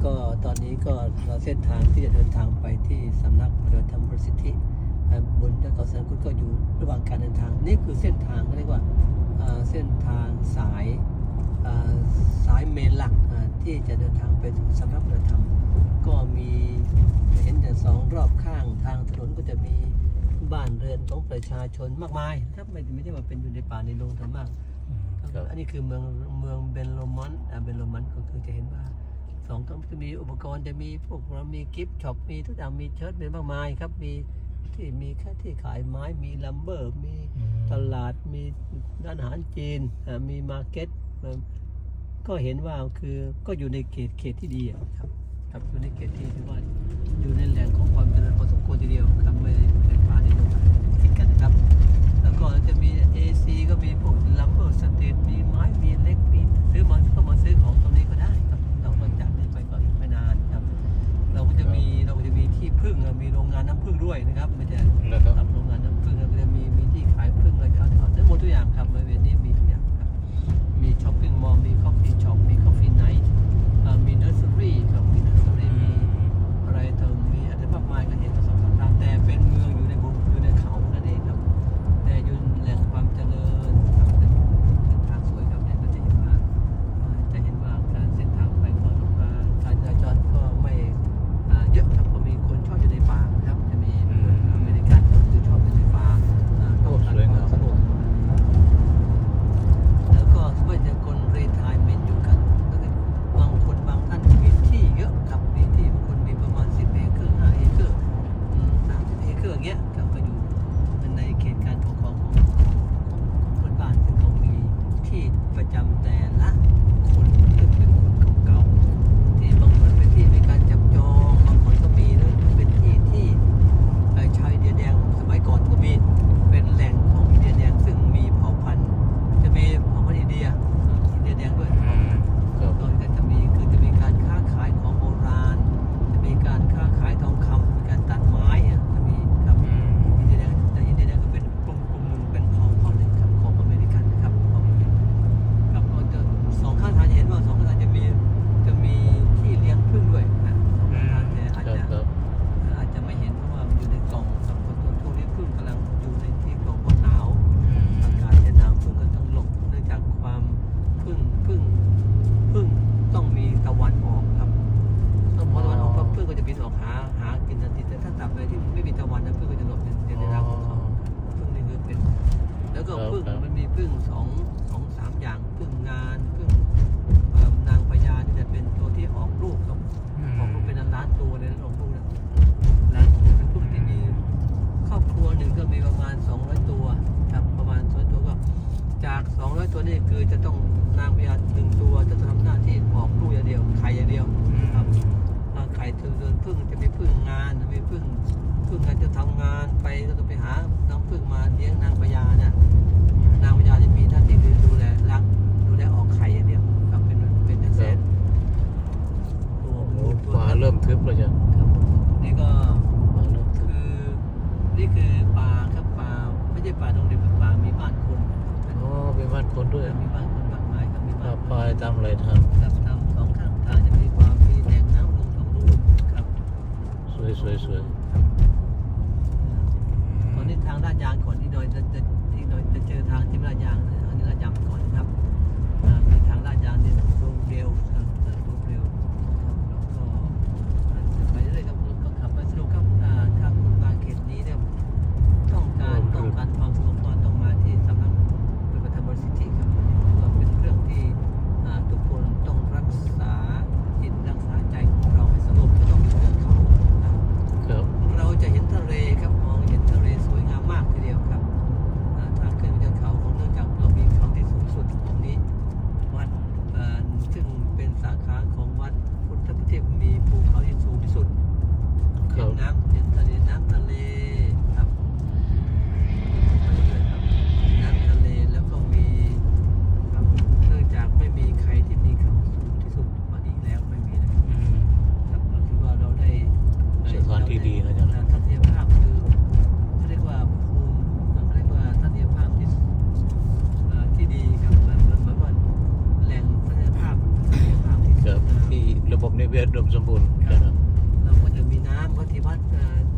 ก็ตอนนี้ก็เราเส้นทางที่จะเดินทางไปที่สำนักปฏิบัติธรรมประสิทธิบนยอดเขาสันกุฎก็อยู่ระหว่างการเดินทางนี่คือเส้นทางเรียกว่าเส้นทางสายเมนหลักที่จะเดินทางไปถึงสำนักปฏิบัติธรรมก็มีเห็นแต่สองรอบข้างทางถนนก็จะมีบ้านเรือนของประชาชนมากมายครับไม่ใช่ว่าเป็นอยู่ในป่าในดงธรรมะอันนี้คือเมืองเบนโลมอนก็คือจะเห็นว่าสองต้องจะมีอุปกรณ์จะมีพวกเรามีกิฟต์ช็อปมีทุกอย่างมีเชิ้ตมีมากมายครับมีแค่ที่ขายไม้มีลัมเบอร์มีตลาดมีร้านอาหารจีนมีมาร์เก็ตก็เห็นว่าคือก็อยู่ในเขตที่ดีครับอยู่ในเขตที่ว่าอยู่ในแหล่งของความเจริญพอสมควรทีเดียวครับไม่ได้ป่าในตรงติดกันนะครับแล้วก็จะมี AC ก็มีพวกลัมเบอร์สตรีทมีไม้มีเล็กมีซื้อมาก็มาซื้อของตรงนี้ก็ได้ครับเราก็จากนี้ไปก็อีกไม่นานครับเราก็จะมีที่พึ่งมีโรงงานน้ำพึ่งด้วยนะครับไม่ใช่ครับโรงงานน้ำพึ่งก็จะมีที่ขายพึ่งอะไรเอาได้หมดทุกอย่างครับบริเวณนี้มีทุกอย่างครับมีช้อปปิ้งมอลล์มีคอฟฟี่ช็อปมีคอฟฟี่ไนท์มีเนอร์เซอรี่ครับมีเนอร์เซอรี่มีอะไรมีอะไรมากมายก็เห็นสองสามแต่เป็นเมืองอยู่ในเขานั่นเองครับแต่อยู่แหล่งความเจริญทางสวยครับเนี่ยก็จะเห็นว่าการเส้นทางไปก็ลงมาการจราจรก็ไม่เยอะครับก็มีคนชอบอยู่ในป่าครับจะมีอเมริกันคือชอบอยู่ในป่าต้องการความสงบแล้วก็สมัยจะคนรีไทร์เมนต์อยู่กันบางคนบางท่านมีที่เยอะครับมีที่บางคนมีประมาณ10 เอเคอร์5 เอเคอร์30 เอเคอร์อย่างเงี้ยครับก็อยู่ในเขตการปกครองของคนบ้านซึ่งเขามีที่ประจำแต่ละคนซึ่งเป็นคนเก่าๆที่บางคนเป็นที่ในการจับจองบางคนก็มีเป็นที่ชายอินเดียแดงสมัยก่อนก็มีเป็นแหล่งของอินเดียแดงซึ่งมีเผ่าพันธุ์จะมีเผ่าพันธุ์อินเดียแดงด้วยก็จะมีการค้าขายของโบราณจะมีการค้าขายทองคำมีการตัดไม้จะมีครับอินเดียแดงแต่อินเดียแดงก็เป็นกลุ่มหนึ่งเป็นเผ่าพันธุ์ครับของอเมริกันนะครับครับก็จะสองข้างทางจะเห็นว่าสองข้างทางจะมีที่เลี้ยงผึ้งด้วยนะสองข้างทางแต่อาจจะไม่เห็นเพราะว่ามันอยู่ในกล่องครับเพราะช่วงนี้ผึ้งกำลังอยู่ในที่กล่องเพราะหนาวอากาศจะหนาวผึ้งก็ต้องหลบเนื่องจากความผึ้งต้องมีตะวันออกครับต้องพอตะวันออกปั๊บผึ้งก็จะบินออกหากินทันทีแต่ถ้าตับเลยที่ไม่มีตะวันนะผึ้งก็จะหลบในรังของเขาผึ้งนี่คือเป็นแล้วก็ผึ้งมันมีผึ้ง3 อย่างผึ้งงานผึ้งนางพญาที่จะเป็นตัวที่ออกลูกครับออกลูกเป็นล้านตัวเลยออกลูกนะล้านตัวเป็นผึ้งที่มีครอบครัวหนึ่งก็มีประมาณ200 ตัวครับประมาณ200 ตัวก็จาก200 ตัวนี่คือจะต้องนางพญา1 ตัวจะทำหน้าที่ออกลูกอย่างเดียวไข่อย่างเดียวครับไข่ถึงเดินผึ้งจะมีผึ้งงานมีผึ้งงานจะทำงานไปก็ต้องไปหาน้ำผึ้งมาเลี้ยงนางพญาเนี่ยนางพญาจะมีหน้าที่ดูแลออกไข่อย่างเดียวครับเป็นเซตป่าเริ่มทึบแล้วจ้ะครับนี่ก็คือป่าครับป่าไม่ใช่ป่าตรงเดียวเป็นป่ามีบ้านคนมีบ้านคนด้วยมีบ้านคนมากมายครับมีบ้านปลายตามไหลทางตามสองข้างทางจะมีความมีแหล่งน้ำลงของรูครับสวยตอนนี้ทางลาดยางก่อนที่โดยจะเจอทางที่ลาดยางอันนี้ลาดยางก่อนครับมีทางลาดยางเนี่ยโรงเร็วครับแล้วก็ไปเรื่อยๆครับก็ขับไปสนุกครับถ้าคุณมาเขตนี้เนี่ยต้องการความสงบต้องมาที่สำนักปฏิบัติธรรมประสิทธิครับก็เป็นเรื่องที่ทุกคนต้องรักษาจิตรักษาใจของเราให้สงบก็ต้องอยู่บนเขาเราจะเห็นทะเลครับมองเห็นทะเลสวยงามมากทีเดียวครับทางขึ้นบนเขาของเนื่องจากเรามีเขาที่สูงสุดตรงนี้บบนิเวศอุดมสมบูรณ์ครับนะเราก็จะมีน้ำเพราะที่วัด